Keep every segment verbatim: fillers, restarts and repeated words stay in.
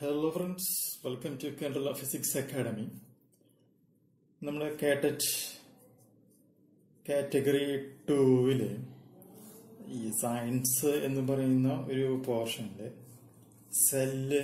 Hello friends, welcome to Kerala Physics Academy. നമ്മുടെ K T E T category ടൂവില് ഈ science എന്ന് പറയുന്ന ഒരു പോർഷനില് സെല്ല്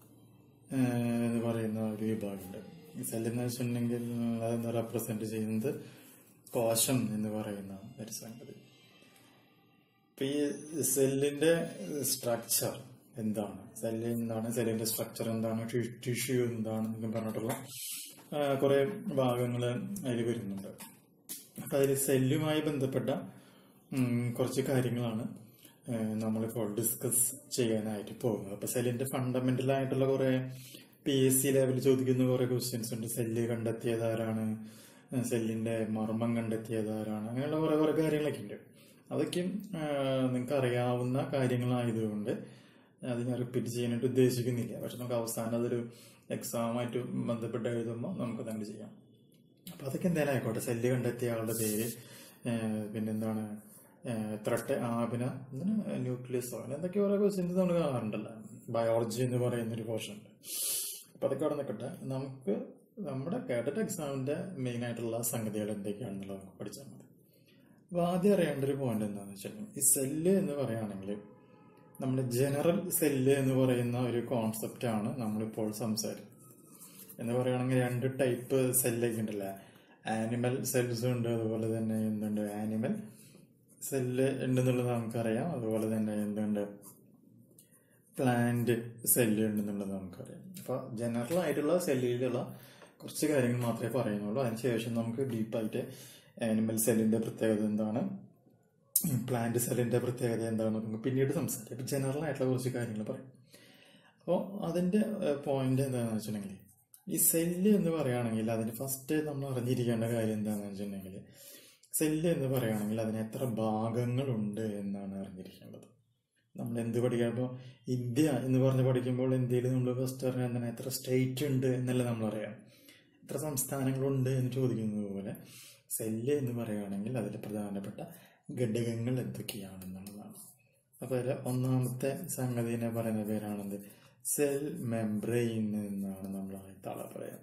എന്ന് പറയുന്ന ഒരു വിഭാഗമുണ്ട്. ഈ സെല്ല് എന്ന് വെച്ചിട്ടുണ്ടെങ്കിൽ അതെന്ന് റെപ്രസെന്റ് ചെയ്യുന്നത് കോശം എന്ന് പറയുന്ന ഒരു സംഗതി. ഇപ്പൊ ഈ സെല്ലിന്റെ സ്ട്രക്ചർ എന്താണ്, സെല്ല് എന്താണ്, സെല്ലിന്റെ സ്ട്രക്ചർ എന്താണ്, ടിഷ്യൂ എന്താണ് എന്നൊക്കെ പറഞ്ഞിട്ടുള്ള കുറെ ഭാഗങ്ങള് അതിൽ വരുന്നുണ്ട്. അപ്പൊ അതിൽ സെല്ലുമായി ബന്ധപ്പെട്ട കുറച്ച് കാര്യങ്ങളാണ് നമ്മളിപ്പോൾ ഡിസ്കസ് ചെയ്യാനായിട്ട് പോകുന്നത്. അപ്പൊ സെല്ലിന്റെ ഫണ്ടമെന്റൽ ആയിട്ടുള്ള കുറെ പി എസ് സി ലെവലിൽ ചോദിക്കുന്ന കുറെ ക്വസ്റ്റ്യൻസ് ഉണ്ട്. സെല്ല് കണ്ടെത്തിയത് ആരാണ്, സെല്ലിന്റെ മർമ്മം കണ്ടെത്തിയത് ആരാണ്, അങ്ങനെയുള്ള കുറെ കുറെ കാര്യങ്ങളൊക്കെ ഉണ്ട്. അതൊക്കെ നിങ്ങൾക്ക് അറിയാവുന്ന കാര്യങ്ങളായതുകൊണ്ട് അത് ഞാൻ റിപ്പീറ്റ് ചെയ്യാനായിട്ട് ഉദ്ദേശിക്കുന്നില്ല. പക്ഷെ നമുക്ക് അവസാനം അതൊരു എക്സാമായിട്ട് ബന്ധപ്പെട്ട് എഴുതുമ്പോൾ നമുക്കത് അങ്ങനെ ചെയ്യാം. അപ്പൊ അതൊക്കെ എന്തായാലും ആയിക്കോട്ടെ. സെല്ല് കണ്ടെത്തിയ ആളുടെ പേര്, പിന്നെന്താണ് ത്രട്ട് ആ പിന്നെ എന്താണ് ന്യൂക്ലിയസോ അങ്ങനെ എന്തൊക്കെ ഓരോ ക്വസ്റ്റ്യൻസ് നമ്മൾ കാണാറുണ്ടല്ലോ. ബയോളജി എന്ന് പറയുന്നൊരു പോർഷൻ ഉണ്ട്. അപ്പൊ അതൊക്കെ അവിടെ നിൽക്കട്ടെ. നമുക്ക് നമ്മുടെ കേട്ടറ്റ് എക്സാമിന്റെ മെയിൻ ആയിട്ടുള്ള സംഗതികൾ എന്തൊക്കെയാണെന്നുള്ളത് നമുക്ക് പഠിച്ചാൽ മതി. അപ്പൊ ആദ്യം അറിയേണ്ട ഒരു പോയിന്റ് എന്താണെന്ന് വെച്ചിട്ടുണ്ടെങ്കിൽ, ഈ സെല്ല് എന്ന് പറയുകയാണെങ്കിൽ നമ്മുടെ ജനറൽ സെല്ല് എന്ന് പറയുന്ന ഒരു കോൺസെപ്റ്റ് ആണ് നമ്മളിപ്പോൾ സംസാരിക്കുന്നത്. എന്ന് പറയുകയാണെങ്കിൽ രണ്ട് ടൈപ്പ് സെല്ലൊക്കെ ഉണ്ടല്ലോ. ആനിമൽ സെൽസ് ഉണ്ട്, അതുപോലെ തന്നെ എന്തുണ്ട് ആനിമൽ സെല്ല് ഉണ്ടെന്നുള്ളത് നമുക്കറിയാം. അതുപോലെ തന്നെ എന്തുണ്ട് പ്ലാന്റ് സെല്ല് ഉണ്ടെന്നുള്ളത് നമുക്കറിയാം. അപ്പൊ ജനറൽ ആയിട്ടുള്ള സെല്ലിലുള്ള കുറച്ച് കാര്യങ്ങൾ മാത്രമേ പറയുന്നുള്ളൂ. അതിനുശേഷം നമുക്ക് ഡീപ്പായിട്ട് ആനിമൽ സെല്ലിന്റെ പ്രത്യേകത എന്താണ്, പ്ലാന്റ് സെല്ലിന്റെ പ്രത്യേകത എന്താണെന്ന് നമുക്ക് പിന്നീട് സംസാരിക്കാം. അപ്പൊ ജനറൽ ആയിട്ടുള്ള കുറച്ച് കാര്യങ്ങൾ പറയും. അപ്പോൾ അതിന്റെ പോയിന്റ് എന്താണെന്ന് വെച്ചിട്ടുണ്ടെങ്കിൽ, ഈ സെല്ല് എന്ന് പറയുകയാണെങ്കിൽ അതിന് ഫസ്റ്റ് നമ്മൾ അറിഞ്ഞിരിക്കേണ്ട കാര്യം എന്താണെന്ന് വെച്ചിട്ടുണ്ടെങ്കിൽ, സെല്ല് എന്ന് പറയുകയാണെങ്കിൽ അതിന് എത്ര ഭാഗങ്ങളുണ്ട് എന്നാണ് അറിഞ്ഞിരിക്കേണ്ടത്. നമ്മൾ എന്ത് പഠിക്കാം, ഇപ്പോൾ ഇന്ത്യ എന്ന് പറഞ്ഞ് പഠിക്കുമ്പോൾ ഇന്ത്യയിൽ നമ്മൾ ഫസ്റ്റ് അറിയാൻ എന്താണ് എത്ര സ്റ്റേറ്റ് ഉണ്ട് എന്നല്ല നമ്മളറിയാം, എത്ര സംസ്ഥാനങ്ങളുണ്ട് എന്ന് ചോദിക്കുന്നത് പോലെ സെല്ല് എന്ന് പറയുകയാണെങ്കിൽ അതിൽ പ്രധാനപ്പെട്ട ഘടകങ്ങൾ എന്തൊക്കെയാണെന്നുള്ളതാണ്. അപ്പൊ അതിൽ ഒന്നാമത്തെ സംഗതിനെ പറയുന്ന പേരാണെന്ത്, സെൽ മെംബ്രെയിൻ എന്നാണ് നമ്മൾ ആദ്യത്താളെ പറയാം.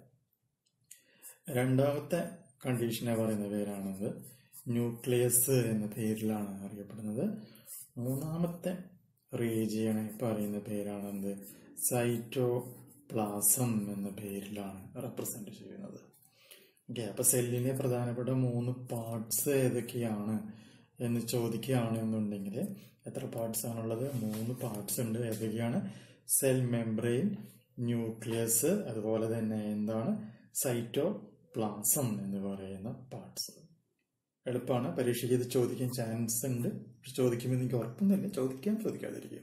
രണ്ടാമത്തെ കണ്ടീഷനെ പറയുന്ന പേരാണെന്ത്, ന്യൂക്ലിയസ് എന്ന പേരിലാണ് അറിയപ്പെടുന്നത്. മൂന്നാമത്തെ റീജിയനെ പറയുന്ന പേരാണെന്ത്, സൈറ്റോപ്ലാസം എന്ന പേരിലാണ് റെപ്രസെന്റ് ചെയ്യുന്നത്. ഓക്കെ, അപ്പൊ സെല്ലിലെ പ്രധാനപ്പെട്ട മൂന്ന് പാർട്സ് ഏതൊക്കെയാണ് എന്ന് ചോദിക്കുകയാണ് എന്നുണ്ടെങ്കിൽ എത്ര പാർട്സ് ആണുള്ളത്? മൂന്ന് പാർട്സ് ഉണ്ട്. ഏതൊക്കെയാണ്? സെൽ മെംബ്രെയിൻ, ന്യൂക്ലിയസ്, അതുപോലെ തന്നെ എന്താണ് സൈറ്റോപ്ലാസം എന്ന് പറയുന്ന പാർട്സ്. എളുപ്പമാണ്, പരീക്ഷയ്ക്ക് ഇത് ചോദിക്കാൻ ചാൻസ് ഉണ്ട്. പക്ഷെ ചോദിക്കുമ്പോൾ എനിക്ക് ഉറപ്പൊന്നുമില്ല, ചോദിക്കാൻ ചോദിക്കാതിരിക്കുക.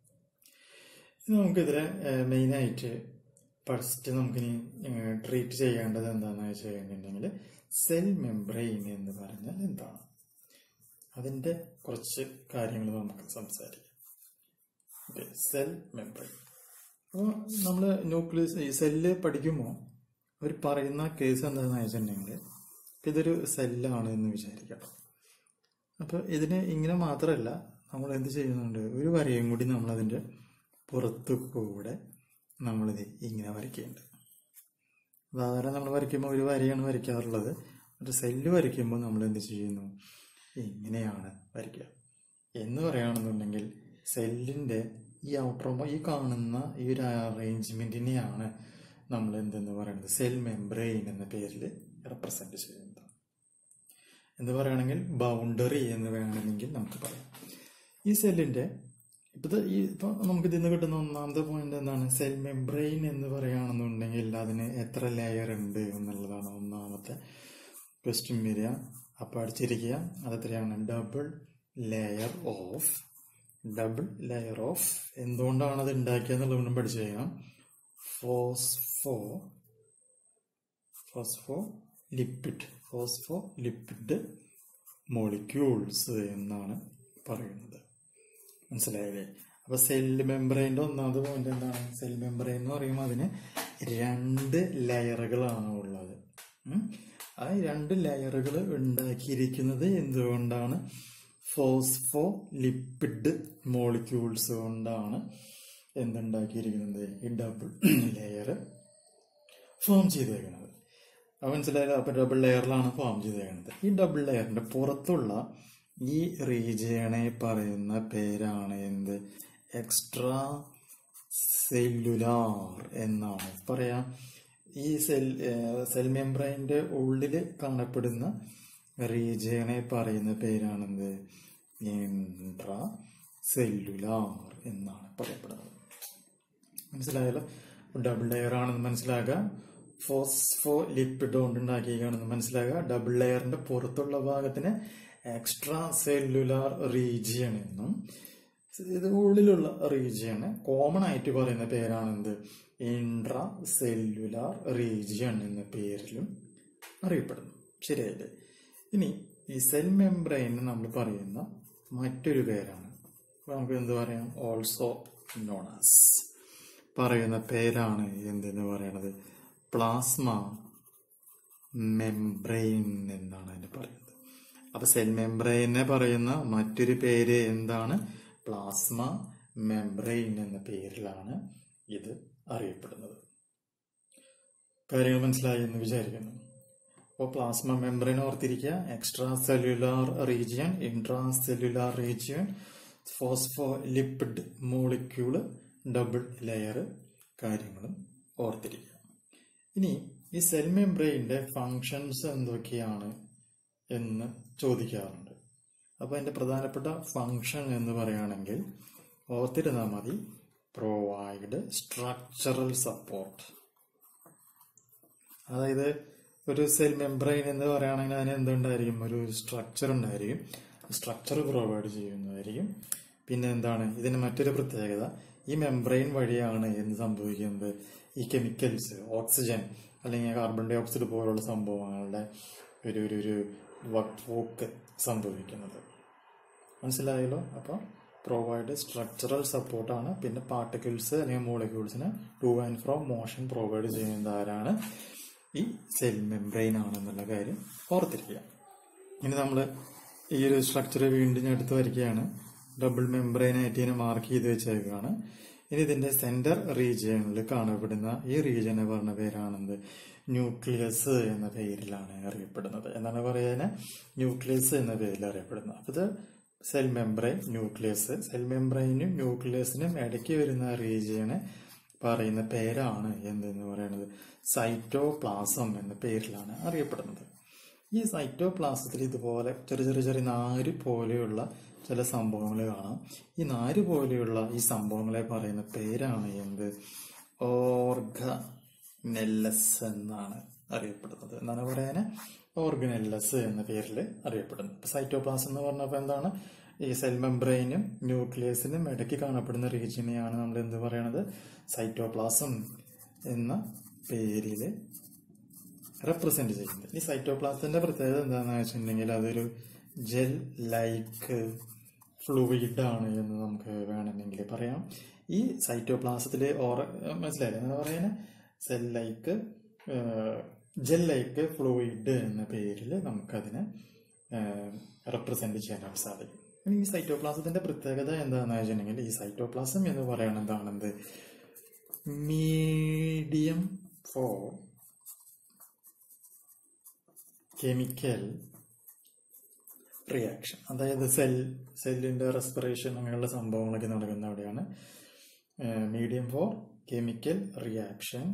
നമുക്കിതിലെ മെയിനായിട്ട് ഫസ്റ്റ് നമുക്കിനി ട്രീറ്റ് ചെയ്യേണ്ടത് എന്താണെന്ന് വെച്ച് കഴിഞ്ഞിട്ടുണ്ടെങ്കിൽ, സെൽ മെംബ്രെയിൻ എന്ന് പറഞ്ഞാൽ എന്താണ്, അതിന്റെ കുറച്ച് കാര്യങ്ങൾ നമുക്ക് സംസാരിക്കാം. Okay, cell membrane. അപ്പോൾ നമ്മൾ ന്യൂക്ലിയസ് ഈ സെല്ല് പഠിക്കുമ്പോൾ അവർ പറയുന്ന കേസ് എന്താണെന്ന് വെച്ചിട്ടുണ്ടെങ്കിൽ, ഇതൊരു സെല്ലാണ് എന്ന് വിചാരിക്കണം. അപ്പൊ ഇതിന് ഇങ്ങനെ മാത്രമല്ല നമ്മൾ എന്ത് ചെയ്യുന്നുണ്ട്, ഒരു വരയും കൂടി നമ്മൾ അതിന്റെ പുറത്തു കൂടെ നമ്മളിത് ഇങ്ങനെ വരയ്ക്കുന്നുണ്ട്. സാധാരണ നമ്മൾ വരയ്ക്കുമ്പോൾ ഒരു വരയാണ് വരയ്ക്കാറുള്ളത്. ഒരു സെല്ല് വരയ്ക്കുമ്പോൾ നമ്മൾ എന്ത് ചെയ്യുന്നു, ഇങ്ങനെയാണ് വരയ്ക്കുക. എന്ന് പറയുകയാണെന്നുണ്ടെങ്കിൽ സെല്ലിന്റെ ഈ ഔട്ടർ ഈ കാണുന്ന ഈ ഒരു അറേഞ്ച്മെന്റിനെയാണ് നമ്മൾ എന്തെന്ന് പറയുന്നത്, സെൽ മെംബ്രെയിൻ എന്ന പേരിൽ റെപ്രസെന്റ് ചെയ്യുന്നത്. എന്ന് പറയുകയാണെങ്കിൽ ബൗണ്ടറി എന്ന് വേണമെങ്കിൽ നമുക്ക് പറയാം. ഈ സെല്ലിന്റെ ഇപ്പത്തെ ഈ ഇപ്പൊ നമുക്ക് ഇതിൽ നിന്ന് കിട്ടുന്ന ഒന്നാമത്തെ പോയിന്റ് എന്താണ്, സെൽ മെംബ്രെയിൻ എന്ന് പറയുകയാണെന്നുണ്ടെങ്കിൽ അതിന് എത്ര ലെയർ ഉണ്ട് എന്നുള്ളതാണ് ഒന്നാമത്തെ ക്വസ്റ്റ്യൻ വരിക. അപ്പൊ അടിച്ചിരിക്കുക അതെത്രയാണ്, double layer of double layer of എന്തുകൊണ്ടാണ് അത് ഉണ്ടാക്കിയെന്നുള്ളതുകൊണ്ടും പഠിച്ചു കഴിയണം. Phospho phospholipid phospholipid molecules എന്നാണ് പറയുന്നത്. മനസ്സിലായില്ലേ? അപ്പൊ സെൽ മെംബ്രെയിന്റെ ഒന്നാമത് പോയിന്റ് എന്താണ്, സെൽ മെംബ്രെയിൻ എന്ന് പറയുമ്പോൾ അതിന് രണ്ട് ലെയറുകളാണ് ഉള്ളത്. ആ രണ്ട് ലെയറുകൾ ഉണ്ടാക്കിയിരിക്കുന്നത് എന്തുകൊണ്ടാണ്, ഫോസ്ഫോ ലിപ്പിഡ് മോളിക്യൂൾസ് കൊണ്ടാണ്. എന്തുണ്ടാക്കിയിരിക്കുന്നത്, ഈ ഡബിൾ ലെയർ ഫോം ചെയ്തേക്കുന്നത്. അത് മനസ്സിലായാലും. അപ്പൊ ഡബിൾ ലെയറിലാണ് ഫോം ചെയ്തേക്കുന്നത്. ഈ ഡബിൾ ലെയറിന്റെ പുറത്തുള്ള ഈ റീജിയനെ പറയുന്ന പേരാണ് എന്ത്, എക്സ്ട്രാ സെല്ലുലാർ എന്നാണ് പറയാ. ഈ സെൽ സെൽ മെംബ്രെയിന്റെ ഉള്ളിൽ കാണപ്പെടുന്ന റീജിയനെ പറയുന്ന പേരാണെന്ത്, ഇൻട്രാ സെല്ലുലാർ എന്നാണ് പറയപ്പെടുന്നത്. മനസ്സിലായല്ലോ. ഡബിൾ ലെയർ ആണെന്ന് മനസ്സിലാക്കുക. ഫോസ്ഫോ ലിപ്പിഡ് കൊണ്ട് ഉണ്ടാക്കിയാണെന്ന് മനസ്സിലാക്കുക. ഡബിൾ ലെയറിന്റെ പുറത്തുള്ള ഭാഗത്തിന് എക്സ്ട്രാ സെല്ലുലാർ റീജിയൻ എന്നും ഇത് ഉള്ളിലുള്ള റീജിയന് കോമൺ ആയിട്ട് പറയുന്ന പേരാണെന്ത്, ഇൻട്രാ സെല്ലുലാർ റീജിയൻ എന്ന പേരിലും അറിയപ്പെടുന്നു. ശരിയല്ലേ. ഇനി ഈ സെൽ മെംബ്രെയിൻ നമ്മൾ പറയുന്ന മറ്റൊരു പേരാണ്, നമുക്ക് എന്ത് പറയാം, ഓൾസോ നോൺ ആസ് പറയുന്ന പേരാണ് എന്തെന്ന് പറയണത്, പ്ലാസ്മ മെംബ്രെയിൻ എന്നാണ് അതിന് പറയുന്നത്. അപ്പൊ സെൽ മെംബ്രെയിനെ പറയുന്ന മറ്റൊരു പേര് എന്താണ്, പ്ലാസ്മ മെംബ്രെയിൻ എന്ന പേരിലാണ് ഇത് അറിയപ്പെടുന്നത്. കാര്യങ്ങൾ മനസ്സിലായി എന്ന് വിചാരിക്കുന്നു. അപ്പോൾ പ്ലാസ്മ മെംബ്രെയിൻ ഓർത്തിരിക്കുക, extracellular region, intracellular region, phospholipid molecule, double layer, കാര്യങ്ങളും ഓർത്തിരിക്കുക. ഇനി ഈ സെൽ മെംബ്രെയിന്റെ ഫങ്ഷൻസ് എന്തൊക്കെയാണ് എന്ന് ചോദിക്കാറുണ്ട്. അപ്പൊ അതിന്റെ പ്രധാനപ്പെട്ട ഫങ്ഷൻ എന്ന് പറയുകയാണെങ്കിൽ ഓർത്തിരുന്നാൽ മതി, പ്രൊവൈഡ് സ്ട്രക്ചറൽ സപ്പോർട്ട്. അതായത് ഒരു സെൽ മെംബ്രെയിൻ എന്ന് പറയുകയാണെങ്കിൽ അതിന് എന്തുണ്ടായിരിക്കും, ഒരു സ്ട്രക്ചർ ഉണ്ടായിരിക്കും, സ്ട്രക്ചർ പ്രൊവൈഡ് ചെയ്യുന്നതായിരിക്കും. പിന്നെ എന്താണ് ഇതിന് മറ്റൊരു പ്രത്യേകത, ഈ മെംബ്രെയിൻ വഴിയാണ് എന്ത് സംഭവിക്കുന്നത്, ഈ കെമിക്കൽസ്, ഓക്സിജൻ അല്ലെങ്കിൽ കാർബൺ ഡൈ ഓക്സൈഡ് പോലുള്ള സംഭവങ്ങളുടെ ഒരു ഒരു ഒരു വർക്ക് സംഭവിക്കുന്നത്. മനസ്സിലായല്ലോ. അപ്പോൾ പ്രൊവൈഡ് സ്ട്രക്ചറൽ സപ്പോർട്ടാണ്. പിന്നെ പാർട്ടിക്കിൾസ് അല്ലെങ്കിൽ മോളിക്യൂൾസിന് to and fro motion provide ചെയ്യുന്നത് ആരാണ്, ഈ സെൽ മെംബ്രെയിൻ ആണെന്നുള്ള കാര്യം ഓർത്തിരിക്കുക. ഇനി നമ്മൾ ഈ ഒരു സ്ട്രക്ചർ വീണ്ടും എടുത്ത് വരികയാണ്. ഡബിൾ മെംബ്രെയിൻ ആയിട്ട് ഇതിനെ മാർക്ക് ചെയ്ത് വെച്ചേക്കാണ്. ഇനി ഇതിന്റെ സെന്റർ റീജിയനിൽ കാണപ്പെടുന്ന ഈ റീജിയനെ പറഞ്ഞ പേരാണെന്ത്, ന്യൂക്ലിയസ് എന്ന പേരിലാണ് അറിയപ്പെടുന്നത്. എന്നാണ് പറയാന്, ന്യൂക്ലിയസ് എന്ന പേരിൽ അറിയപ്പെടുന്നത്. അപ്പൊ ഇത് സെൽ മെംബ്രെയിൻ, ന്യൂക്ലിയസ്. സെൽ മെംബ്രെയിനും ന്യൂക്ലിയസിനും ഇടയ്ക്ക് വരുന്ന റീജിയനെ പറയുന്ന പേരാണ് എന്തെന്ന് പറയുന്നത്, സൈറ്റോപ്ലാസം എന്ന പേരിലാണ് അറിയപ്പെടുന്നത്. ഈ സൈറ്റോപ്ലാസത്തിൽ ഇതുപോലെ ചെറിയ ചെറിയ ചെറിയ നാര് പോലെയുള്ള ചില സംഭവങ്ങൾ കാണാം. ഈ നാര് പോലെയുള്ള ഈ സംഭവങ്ങളെ പറയുന്ന പേരാണ് എന്ത്, ഓർഗനെല്ലസ് എന്നാണ് അറിയപ്പെടുന്നത്. എന്താണ് പറയാന്, ഓർഗനെല്ലസ് എന്ന പേരിൽ അറിയപ്പെടുന്നത്. സൈറ്റോപ്ലാസം എന്ന് പറഞ്ഞപ്പോൾ എന്താണ്, ഈ സെൽ മെംബ്രെയിനും ന്യൂക്ലിയസിനും ഇടയ്ക്ക് കാണപ്പെടുന്ന റീജിയനെയാണ് നമ്മൾ എന്ത് പറയണത്, സൈറ്റോപ്ലാസം എന്ന പേരിൽ റെപ്രസെന്റ് ചെയ്യുന്നത്. ഈ സൈറ്റോപ്ലാസത്തിന്റെ പ്രത്യേകത എന്താണെന്ന് വെച്ചിട്ടുണ്ടെങ്കിൽ അതൊരു ജെൽ ലൈക്ക് ഫ്ലൂയിഡ് ആണ് എന്ന് നമുക്ക് വേണമെങ്കിൽ പറയാം. ഈ സൈറ്റോപ്ലാസത്തിലെ ഓർ മനസ്സിലായില്ലേ എന്താ പറയുന്നത്, cell like gel like fluid എന്ന പേരിൽ നമുക്കതിനെ റെപ്രസെന്റ് ചെയ്യാനായിട്ട് സാധിക്കും. ഇനി ഈ സൈറ്റോപ്ലാസത്തിന്റെ പ്രത്യേകത എന്താണെന്ന് വെച്ചിട്ടുണ്ടെങ്കിൽ ഈ സൈറ്റോപ്ലാസം എന്ന് പറയുന്നത് എന്താണെന്ത്, മീഡിയം ഫോർ കെമിക്കൽ റിയാക്ഷൻ. അതായത് സെൽ സെല്ലിന്റെ റെസ്പിറേഷൻ അങ്ങനെയുള്ള സംഭവങ്ങളൊക്കെ നടക്കുന്ന അവിടെയാണ്. Medium for chemical reaction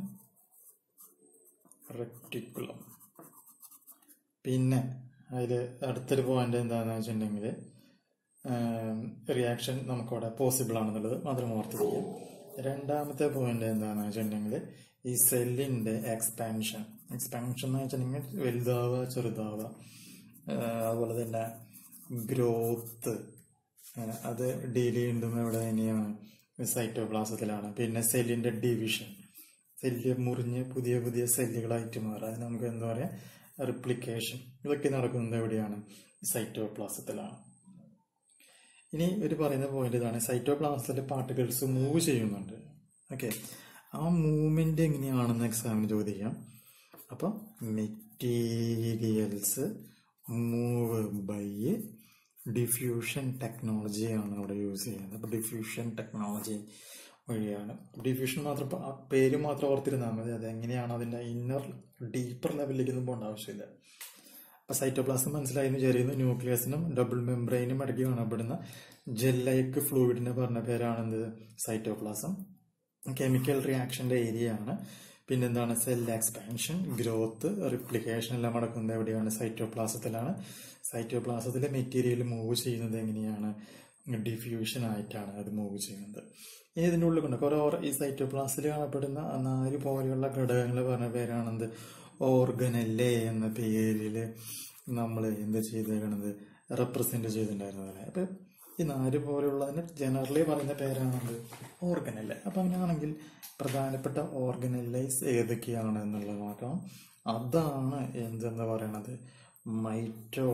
reticulum. പിന്നെ അതിൽ അടുത്തൊരു പോയിന്റ് എന്താണെന്ന് വെച്ചിട്ടുണ്ടെങ്കിൽ റിയാക്ഷൻ നമുക്കവിടെ പോസിബിൾ ആണെന്നുള്ളത് മാത്രം ഓർത്തിരിക്കുക. രണ്ടാമത്തെ പോയിന്റ് എന്താണെന്ന് വെച്ചിട്ടുണ്ടെങ്കിൽ ഈ സെല്ലിന്റെ എക്സ്പാൻഷൻ. എക്സ്പാൻഷൻ എന്ന് വെച്ചിട്ടുണ്ടെങ്കിൽ വലുതാവുക, ചെറുതാവുക, അതുപോലെ തന്നെ ഗ്രോത്ത്, അത് ഡീൽ ചെയ്യുന്നതും എവിടെ തന്നെയാണ്, സൈറ്റോപ്ലാസത്തിലാണ്. പിന്നെ സെല്ലിന്റെ ഡിവിഷൻ, സെല്ല് മുറിഞ്ഞ് പുതിയ പുതിയ സെല്ലുകളായിട്ട് മാറുക, അത് നമുക്ക് എന്താ പറയാ, റിപ്ലിക്കേഷൻ, ഇതൊക്കെ നടക്കുന്നത് എവിടെയാണ്, സൈറ്റോപ്ലാസത്തിലാണ്. ഇനി ഒരു പറയുന്ന പോയിന്റ് ഇതാണ്, സൈറ്റോപ്ലാസത്തിലെ പാർട്ടിക്കിൾസ് മൂവ് ചെയ്യുന്നുണ്ട്. ഓക്കെ, ആ മൂവ്മെന്റ് എങ്ങനെയാണെന്ന് എക്സാമിന് ചോദിക്കാം. അപ്പൊ മെറ്റീരിയൽസ് മൂവ് ബൈ ഡിഫ്യൂഷൻ ടെക്നോളജിയാണ് അവിടെ യൂസ് ചെയ്യുന്നത്. അപ്പൊ ഡിഫ്യൂഷൻ ടെക്നോളജി വഴിയാണ്. ഡിഫ്യൂഷൻ മാത്രം ആ പേര് മാത്രം ഓർത്തിരുന്നാൽ മതി, അതെങ്ങനെയാണ് അതിൻ്റെ ഇന്നർ ഡീപ്പർ ലെവലിലേക്കൊന്നും പോകേണ്ട ആവശ്യമില്ല. അപ്പം സൈറ്റോപ്ലാസം മനസ്സിലായി എന്ന് വിചാരിക്കുന്നു. ന്യൂക്ലിയസിനും ഡബിൾ മെംബ്രെയിനും ഇടയ്ക്ക് കാണപ്പെടുന്ന ജെൽ ലൈക്ക് ഫ്ലൂയിഡിനെ പറഞ്ഞ പേരാണെന്ത്? സൈറ്റോപ്ലാസം. കെമിക്കൽ റിയാക്ഷൻ്റെ ഏരിയ ആണ്. പിന്നെന്താണ്? സെൽ എക്സ്പാൻഷൻ, ഗ്രോത്ത്, റിപ്ലിക്കേഷൻ എല്ലാം നടക്കുന്നത് എവിടെയാണ്? സൈറ്റോപ്ലാസത്തിലാണ്. സൈറ്റോപ്ലാസത്തിലെ മെറ്റീരിയൽ മൂവ് ചെയ്യുന്നത് എങ്ങനെയാണ്? ഡിഫ്യൂഷൻ ആയിട്ടാണ് അത് മൂവ് ചെയ്യുന്നത്. ഇനി ഇതിൻ്റെ ഉള്ളിൽ കൊണ്ട് കുറെ ഈ സൈറ്റോപ്ലാസത്തിൽ കാണപ്പെടുന്ന നാല് പോലെയുള്ള ഘടകങ്ങൾ പറഞ്ഞ പേരാണെന്ത്? ഓർഗനല്ലേ എന്ന പേരിൽ നമ്മൾ എന്ത് ചെയ്തേക്കണത്? റെപ്രസെന്റ് ചെയ്തിട്ടുണ്ടായിരുന്നതല്ലേ. അപ്പൊ ഈ നാല് പോലെയുള്ളതിന് ജനറലി പറയുന്ന പേരാണെന്ത്? ഓർഗനല്ലേ. അപ്പൊ അങ്ങനെയാണെങ്കിൽ പ്രധാനപ്പെട്ട ഓർഗനല്ലൈസ് ഏതൊക്കെയാണ് എന്നുള്ളത് നോക്കാം. അതാണ് എന്തെന്ന് പറയണത്? മൈറ്റോ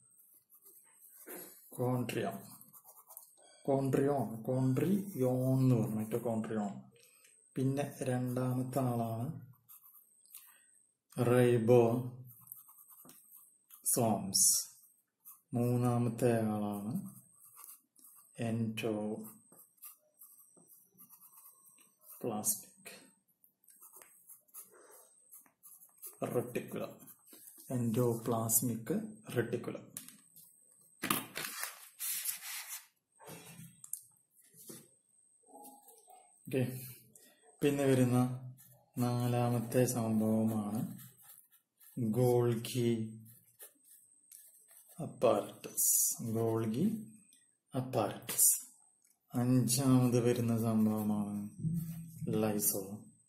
കോൺട്രിയം കോൺട്രിയോൺ കോൺട്രിയോൺ എന്ന് പറഞ്ഞു, മൈറ്റോ കോൺട്രിയോൺ. പിന്നെ രണ്ടാമത്തെ ആളാണ് റൈബോ സോംസ്. മൂന്നാമത്തെ ആളാണ് endoplasmic reticulum. Endoplasmic reticulum. Okay. പിന്നെ വരുന്ന നാലാമത്തെ സംഭവമാണ് ഗോൾഗി അപ്പാരറ്റസ്. Golgi apparatus. അഞ്ചാമത് വരുന്ന സംഭവമാണ് ലൈസോ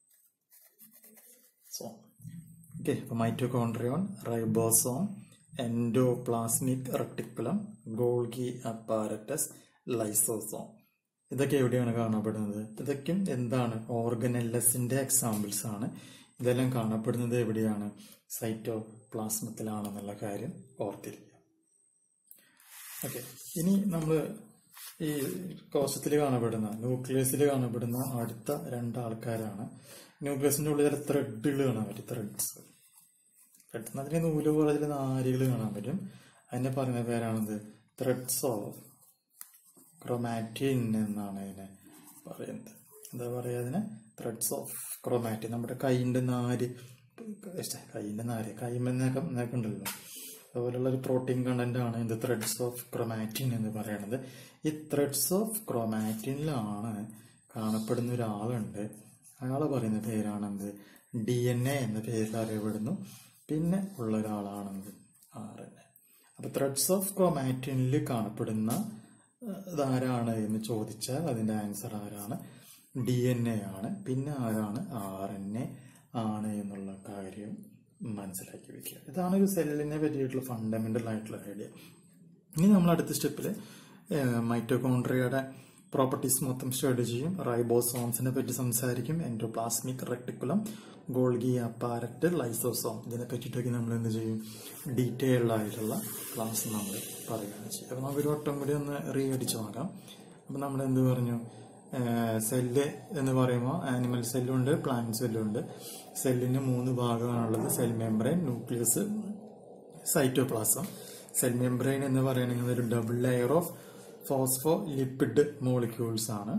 സോം. ഓക്കെ. അപ്പൊ mitochondrion, ribosome, endoplasmic reticulum, Golgi apparatus, lysosome. ഇതൊക്കെ എവിടെയാണ് കാണപ്പെടുന്നത്? ഇതൊക്കെ എന്താണ്? ഓർഗനെല്ലസിന്റെ എക്സാമ്പിൾസ് ആണ്. ഇതെല്ലാം കാണപ്പെടുന്നത് എവിടെയാണ്? സൈറ്റോപ്ലാസ്മത്തിലാണെന്നുള്ള കാര്യം ഓർത്തിരിക്കുക. ഓക്കെ. ഇനി നമ്മൾ ഈ കോശത്തിൽ കാണപ്പെടുന്ന ന്യൂക്ലിയസിൽ കാണപ്പെടുന്ന അടുത്ത രണ്ടാൾക്കാരാണ്. ന്യൂക്ലിയസിന്റെ ഉള്ളിൽ ചില ത്രെഡുകൾ കാണാൻ പറ്റും. ത്രെഡ്സ് ത്രെഡ് അതിന് നൂല് പോലെ ചില നാരുകൾ കാണാൻ പറ്റും. അതിനെ പറയുന്ന പേരാണത് ത്രെഡ്സ് ഓഫ് ക്രോമാറ്റിൻ എന്നാണ് ഇതിനെ പറയുന്നത്. എന്താ പറയുക അതിന്? Threads of chromatin. നമ്മുടെ കൈയിന്റെ നാര്, കൈയിന്റെ നാര് കൈമെന്നൊക്കെ ഉണ്ടല്ലോ, അതുപോലുള്ള ഒരു പ്രോട്ടീൻ കണ്ടന്റ് ആണ് ഇത് ത്രെഡ്സ് ഓഫ് ക്രോമാറ്റിൻ എന്ന് പറയുന്നത്. ഈ ത്രെഡ്സ് ഓഫ് ക്രോമാറ്റിനിലാണ് കാണപ്പെടുന്ന ഒരാളുണ്ട്. അയാളെ പറയുന്ന പേരാണെന്ത്? ഡി എൻ എ എന്ന പേരിൽ അറിയപ്പെടുന്നു. പിന്നെ ഉള്ള ഒരാളാണെന്ത്? R N A. അപ്പൊ ത്രെഡ്സ് ഓഫ് ക്രോമാറ്റിനിൽ കാണപ്പെടുന്ന ഇതാരാണ് എന്ന് ചോദിച്ചാൽ അതിന്റെ ആൻസർ ആരാണ്? ഡി എൻ എ ആണ്. പിന്നെ ആരാണ്? ആർ എൻ എ ആണ് എന്നുള്ള കാര്യം മനസ്സിലാക്കി വെക്കുക. ഇതാണ് ഒരു സെല്ലിനെ പറ്റിയിട്ടുള്ള ഫണ്ടമെന്റൽ ആയിട്ടുള്ള ഐഡിയ. ഇനി നമ്മൾ അടുത്ത സ്റ്റെപ്പില് മൈറ്റോകോൺട്രിയയുടെ പ്രോപ്പർട്ടീസ് മൊത്തം സ്റ്റഡി ചെയ്യും. റൈബോസോംസിനെ പറ്റി സംസാരിക്കും. Endoplasmic reticulum, Golgi apparatus, lysosome, ഇതിനെ പറ്റിയിട്ടൊക്കെ നമ്മൾ എന്ത് ചെയ്യും? ഡീറ്റെയിൽഡ് ആയിട്ടുള്ള ക്ലാസ് നമ്മൾ പറയുകയാണ് ചെയ്യുക. അപ്പൊ നമുക്ക് ഒരു വട്ടം കൂടി ഒന്ന് റീ അടിച്ചു നോക്കാം. അപ്പൊ നമ്മൾ എന്ത് പറഞ്ഞു? സെല്ല് എന്ന് പറയുമ്പോൾ ആനിമൽ സെല്ലുണ്ട്, പ്ലാന്റ് സെല്ലുണ്ട്. സെല്ലിന് മൂന്ന് ഭാഗമാണുള്ളത്: cell membrane, nucleus, cytoplasm. Cell membrane എന്ന് പറയുന്നത് ഒരു double layer of phospholipid molecules ആണ്.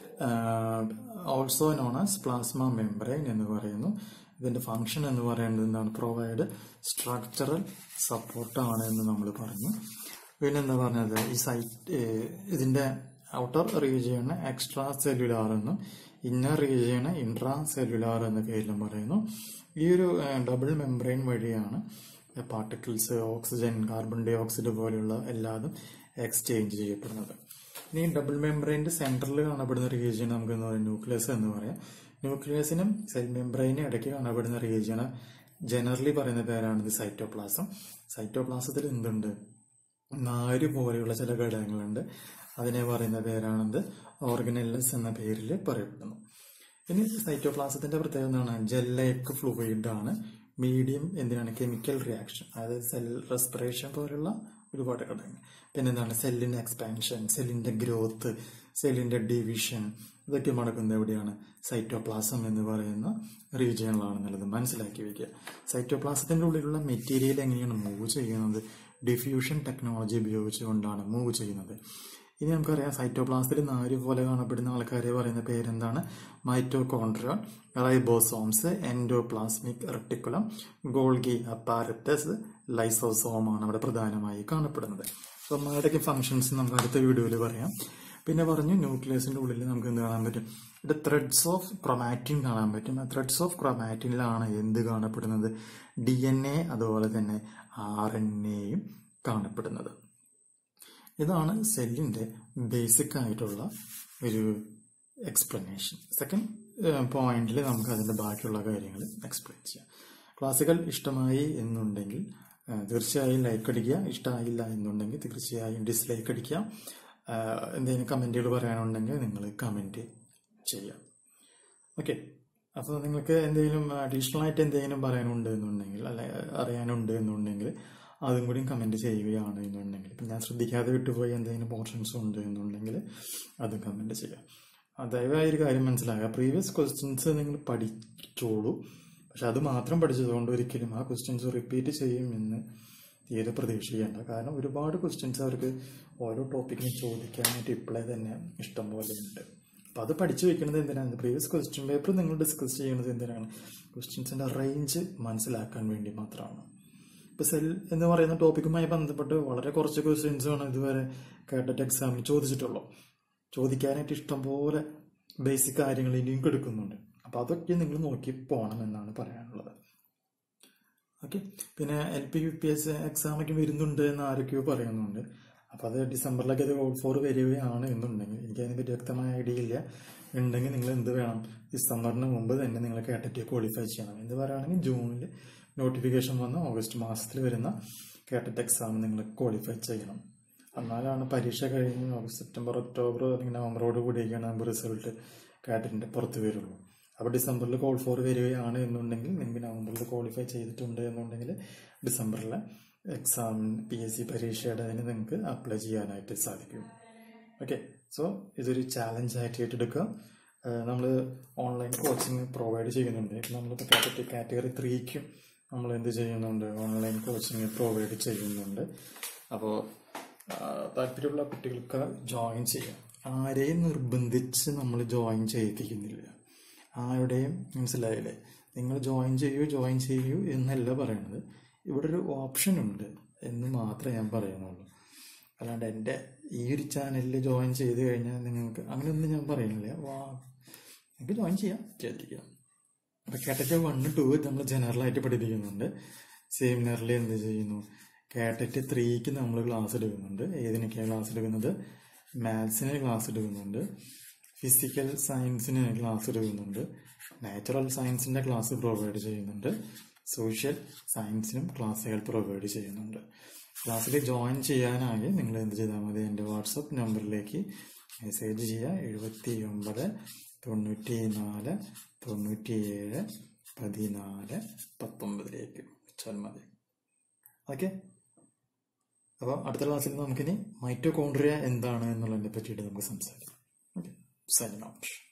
Also known as plasma membrane എന്ന് പറയുന്നു. ഇതിന്റെ ഫംഗ്ഷൻ എന്ന് പറയുന്നത് എന്താണ്? പ്രൊവൈഡ് സ്ട്രക്ചറൽ സപ്പോർട്ടാണ് എന്ന് നമ്മൾ പറഞ്ഞു. പിന്നെന്താ പറഞ്ഞത്? ഈ സൈറ്റ് ഇതിന്റെ ഔട്ടർ റീജിയണ് എക്സ്ട്രാ സെല്ലുലാർ എന്നും ഇന്നർ റീജിയണ് ഇൻട്രാ സെല്ലുലാർ എന്ന പേരിലും പറയുന്നു. ഈ ഒരു ഡബിൾ മെംബ്രെയിൻ വഴിയാണ് particles, oxygen, carbon dioxide പോലെയുള്ള എല്ലാതും എക്സ്ചേഞ്ച് ചെയ്യപ്പെടുന്നത്. ഇനി ഡബിൾ മെംബ്രെയിന്റെ സെന്ററിൽ കാണപ്പെടുന്ന റീജിയൻ നമുക്ക് എന്താ പറയുക? ന്യൂക്ലിയസ് എന്ന് പറയാം. ന്യൂക്ലിയസിനും സെൽ മെംബ്രെയിനും ഇടയ്ക്ക് കാണപ്പെടുന്ന റീജിയണ് ജനറലി പറയുന്ന പേരാണിത് സൈറ്റോപ്ലാസം. സൈറ്റോപ്ലാസത്തിൽ എന്തുണ്ട്? നാല് പോലെയുള്ള ചില ഘടകങ്ങളുണ്ട്. അതിനെ പറയുന്ന പേരാണെന്ത്? ഓർഗനെല്ലസ് എന്ന പേരിൽ പറയപ്പെടുന്നു. ഇനി സൈറ്റോപ്ലാസത്തിന്റെ പ്രത്യേകത എന്താണ്? ജെൽ ലൈക്ക് ഫ്ലൂയിഡ് ആണ്. മീഡിയം എന്തിനാണ്? കെമിക്കൽ റിയാക്ഷൻ, അതായത് സെൽ റെസ്പിറേഷൻ പോലുള്ള ഒരുപാട് ഘടകങ്ങൾ. പിന്നെന്താണ്? സെല്ലിന്റെ എക്സ്പാൻഷൻ, സെല്ലിന്റെ ഗ്രോത്ത്, സെല്ലിന്റെ ഡിവിഷൻ, ഇതൊക്കെ നടക്കുന്നത് എവിടെയാണ്? സൈറ്റോപ്ലാസം എന്ന് പറയുന്ന റീജിയനിലാണെന്നുള്ളത് മനസ്സിലാക്കി വെക്കുക. സൈറ്റോപ്ലാസത്തിന്റെ ഉള്ളിലുള്ള മെറ്റീരിയൽ എങ്ങനെയാണ് മൂവ് ചെയ്യുന്നത്? ഡിഫ്യൂഷൻ ടെക്നോളജി ഉപയോഗിച്ചുകൊണ്ടാണ് മൂവ് ചെയ്യുന്നത്. ഇനി നമുക്കറിയാം സൈറ്റോപ്ലാസത്തിൽ നാല് പോലെ കാണപ്പെടുന്ന ആൾക്കാരെ പറയുന്ന പേരെന്താണ്? Mitochondria, ribosomes, endoplasmic reticulum, Golgi apparatus, ലൈസോസോമാണ് അവിടെ പ്രധാനമായി കാണപ്പെടുന്നത്. സോ അവരുടെയൊക്കെ ഫംഗ്ഷൻസ് നമുക്ക് അടുത്ത വീഡിയോയിൽ പറയാം. പിന്നെ പറഞ്ഞു ന്യൂക്ലിയസിന്റെ ഉള്ളിൽ നമുക്ക് എന്ത് കാണാൻ പറ്റും? ഇവിടെ ത്രെഡ്സ് ഓഫ് ക്രൊമാറ്റിൻ കാണാൻ പറ്റും. ആ ത്രെഡ്സ് ഓഫ് ക്രൊമാറ്റിനിലാണ് എന്ത് കാണപ്പെടുന്നത്? ഡി എൻ എ അതുപോലെ തന്നെ ആർ എൻ എയും കാണപ്പെടുന്നത്. ഇതാണ് സെല്ലിന്റെ ബേസിക് ആയിട്ടുള്ള ഒരു എക്സ്പ്ലനേഷൻ. സെക്കൻഡ് പോയിന്റിൽ നമുക്ക് അതിന്റെ ബാക്കിയുള്ള കാര്യങ്ങൾ എക്സ്പ്ലെയിൻ ചെയ്യാം. ക്ലാസുകൾ ഇഷ്ടമായി എന്നുണ്ടെങ്കിൽ തീർച്ചയായും ലൈക്ക് അടിക്കുക. ഇഷ്ടമായില്ല എന്നുണ്ടെങ്കിൽ തീർച്ചയായും ഡിസ്ലൈക്ക് അടിക്കുക. എന്തെങ്കിലും കമന്റുകൾ പറയാനുണ്ടെങ്കിൽ നിങ്ങൾ കമന്റ് ചെയ്യാം. ഓക്കെ, അപ്പോൾ നിങ്ങൾക്ക് എന്തെങ്കിലും അഡീഷണൽ ആയിട്ട് എന്തെങ്കിലും പറയാനുണ്ട് എന്നുണ്ടെങ്കിൽ അല്ലെ അറിയാനുണ്ട് എന്നുണ്ടെങ്കിൽ അതും കൂടി കമന്റ് ചെയ്യുകയാണ് എന്നുണ്ടെങ്കിൽ, ഇപ്പം ഞാൻ ശ്രദ്ധിക്കാതെ വിട്ടുപോയി എന്തെങ്കിലും പോർഷൻസ് ഉണ്ട് എന്നുണ്ടെങ്കിൽ അതും കമന്റ് ചെയ്യാം. ദയവായി ഒരു കാര്യം മനസ്സിലാക്കുക, പ്രീവിയസ് ക്വസ്റ്റ്യൻസ് നിങ്ങൾ പഠിച്ചോളൂ. പക്ഷെ അത് മാത്രം പഠിച്ചതുകൊണ്ട് ഒരിക്കലും ആ ക്വസ്റ്റ്യൻസ് റിപ്പീറ്റ് ചെയ്യുമെന്ന് തീരെ പ്രതീക്ഷിക്കേണ്ട. കാരണം ഒരുപാട് ക്വസ്റ്റ്യൻസ് അവർക്ക് ഓരോ ടോപ്പിക്കിനും ചോദിക്കാനായിട്ട് ഇപ്പോഴേ തന്നെ ഇഷ്ടം പോലെ ഉണ്ട്. അപ്പം അത് പഠിച്ചു വെക്കുന്നത് എന്തിനാണ്? പ്രീവിയസ് ക്വസ്റ്റ്യൻ പേപ്പർ നിങ്ങൾ ഡിസ്കസ് ചെയ്യുന്നത് എന്തിനാണ്? ക്വസ്റ്റ്യൻസിന്റെ റേഞ്ച് മനസ്സിലാക്കാൻ വേണ്ടി മാത്രമാണ്. ഇപ്പൊ സെൽ എന്ന് പറയുന്ന ടോപ്പിക്കുമായി ബന്ധപ്പെട്ട് വളരെ കുറച്ച് ക്വസ്റ്റ്യൻസാണ് ഇതുവരെ കേട്ടറ്റ് എക്സാമിന് ചോദിച്ചിട്ടുള്ളൂ. ചോദിക്കാനായിട്ട് ഇഷ്ടംപോലെ ബേസിക് കാര്യങ്ങൾ ഇനിയും എടുക്കുന്നുണ്ട്. അപ്പൊ അതൊക്കെ നിങ്ങൾ നോക്കി പോകണം എന്നാണ് പറയാനുള്ളത്. ഓക്കെ, പിന്നെ L P U P S എക്സാമൊക്കെ വരുന്നുണ്ട് എന്ന് ആരൊക്കെയോ പറയുന്നുണ്ട്. അപ്പൊ അത് ഡിസംബറിലൊക്കെ അത് കോൾ ഫോർ വരികയാണ് എന്നുണ്ടെങ്കിൽ, എനിക്ക് അതിനെപ്പറ്റി വ്യക്തമായ ഐഡിയ ഇല്ല. ഉണ്ടെങ്കിൽ നിങ്ങൾ എന്ത് വേണം? ഡിസംബറിന് മുമ്പ് തന്നെ നിങ്ങൾ കേട്ടറ്റ് ക്വാളിഫൈ ചെയ്യണം. എന്ത് പറയുകയാണെങ്കിൽ ജൂണിൽ നോട്ടിഫിക്കേഷൻ വന്ന് ഓഗസ്റ്റ് മാസത്തിൽ വരുന്ന കേട്ടറ്റ് എക്സാം നിങ്ങൾ ക്വാളിഫൈ ചെയ്യണം. എന്നാലാണ് പരീക്ഷ കഴിഞ്ഞ് സെപ്റ്റംബർ ഒക്ടോബർ അല്ലെങ്കിൽ നവംബറോട് കൂടിയൊക്കെയാണ് നമുക്ക് റിസൾട്ട് കേട്ടറ്റിന്റെ പുറത്ത് വരുള്ളൂ. അപ്പോൾ ഡിസംബറിൽ കോൾ ഫോർ വരികയാണ് എന്നുണ്ടെങ്കിൽ, നിങ്ങൾക്ക് നവംബറിൽ ക്വാളിഫൈ ചെയ്തിട്ടുണ്ട് എന്നുണ്ടെങ്കിൽ ഡിസംബറിലെ എക്സാം പി എസ് സി പരീക്ഷയുടെ അതിന് നിങ്ങൾക്ക് അപ്ലൈ ചെയ്യാനായിട്ട് സാധിക്കും. ഓക്കെ, സോ ഇതൊരു ചാലഞ്ച് ആയിട്ട് ഏറ്റെടുക്കുക. നമ്മൾ ഓൺലൈൻ കോച്ചിങ് പ്രൊവൈഡ് ചെയ്യുന്നുണ്ട്. നമ്മളിപ്പോൾ കാറ്റഗറി കാറ്റഗറി ത്രീക്കും നമ്മൾ എന്ത് ചെയ്യുന്നുണ്ട്? ഓൺലൈൻ കോച്ചിങ് പ്രൊവൈഡ് ചെയ്യുന്നുണ്ട്. അപ്പോൾ താല്പര്യമുള്ള കുട്ടികൾക്ക് ജോയിൻ ചെയ്യാം. ആരെയും നിർബന്ധിച്ച് നമ്മൾ ജോയിൻ ചെയ്യിപ്പിക്കുന്നില്ല. ആരുടെയും മനസ്സിലായില്ലേ? നിങ്ങൾ ജോയിൻ ചെയ്യൂ ജോയിൻ ചെയ്യൂ എന്നല്ല പറയണത്. ഇവിടെ ഒരു ഓപ്ഷൻ ഉണ്ട് എന്ന് മാത്രമേ ഞാൻ പറയുന്നുള്ളൂ. അല്ലാണ്ട് എൻ്റെ ഈ ഒരു ചാനലിൽ ജോയിൻ ചെയ്ത് കഴിഞ്ഞാൽ നിങ്ങൾക്ക് അങ്ങനെയൊന്നും ഞാൻ പറയുന്നില്ല. വാ, നിങ്ങൾക്ക് ജോയിൻ ചെയ്യാം, ചെയ്തിരിക്കാം. അപ്പം കേട്ടറ്റ് വണ്ണ് ടു നമ്മൾ ജനറലായിട്ട് പഠിപ്പിക്കുന്നുണ്ട്. സെമിനാറിൽ എന്ത് ചെയ്യുന്നു? കേട്ടറ്റ് ത്രീക്ക് നമ്മൾ ക്ലാസ് എടുക്കുന്നുണ്ട്. ഏതിനൊക്കെയാണ് ക്ലാസ് എടുക്കുന്നത്? മാത്സിന് ക്ലാസ് എടുക്കുന്നുണ്ട്, ഫിസിക്കൽ സയൻസിന് ക്ലാസ് എടുക്കുന്നുണ്ട്, നാച്ചുറൽ സയൻസിന്റെ ക്ലാസ് പ്രൊവൈഡ് ചെയ്യുന്നുണ്ട്, സോഷ്യൽ സയൻസിനും ക്ലാസ്സുകൾ പ്രൊവൈഡ് ചെയ്യുന്നുണ്ട്. ക്ലാസ്സിൽ ജോയിൻ ചെയ്യാനായി നിങ്ങൾ എന്ത് ചെയ്താൽ മതി? എൻ്റെ വാട്സപ്പ് നമ്പറിലേക്ക് മെസ്സേജ് ചെയ്യുക. എഴുപത്തി ഒമ്പത് തൊണ്ണൂറ്റി നാല് തൊണ്ണൂറ്റി ഏഴ് പതിനാല് പത്തൊമ്പതിലേക്ക് വെച്ചാൽ മതി. ഓക്കെ, അപ്പോൾ അടുത്ത ക്ലാസ്സിൽ നമുക്കിനി മൈറ്റോകോൺഡ്രിയ എന്താണ് എന്നുള്ളതിനെ പറ്റിയിട്ട് നമുക്ക് സംസാരിക്കാം. Okay, signing out.